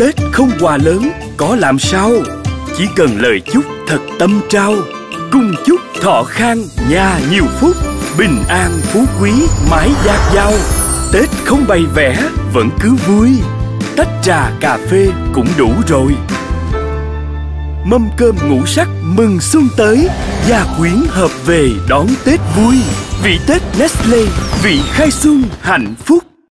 Tết không quà lớn có làm sao, chỉ cần lời chúc thật tâm trao. Cùng chúc thọ khang nhà nhiều phúc, bình an phú quý mãi dạt dào. Tết không bày vẽ vẫn cứ vui, tách trà cà phê cũng đủ rồi. Mâm cơm ngũ sắc mừng xuân tới, gia quyến hợp về đón Tết vui. Vị Tết Nestlé, vị khai xuân hạnh phúc.